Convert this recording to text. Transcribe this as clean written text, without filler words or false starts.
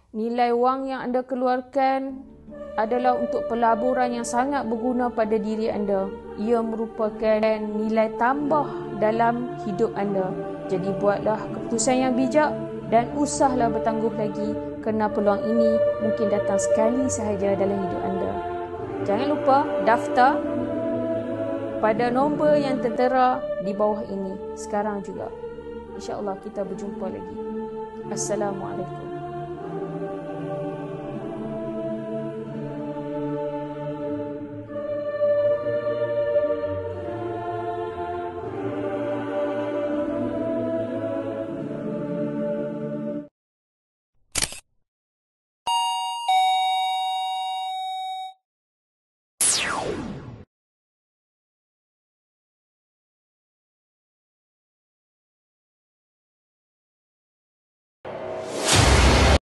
Nilai wang yang anda keluarkan adalah untuk pelaburan yang sangat berguna pada diri anda. Ia merupakan nilai tambah dalam hidup anda. Jadi buatlah keputusan yang bijak dan usahlah bertangguh lagi, kerana peluang ini mungkin datang sekali sahaja dalam hidup anda. Jangan lupa daftar pada nombor yang tertera di bawah ini sekarang juga. InsyaAllah kita berjumpa lagi. Assalamualaikum.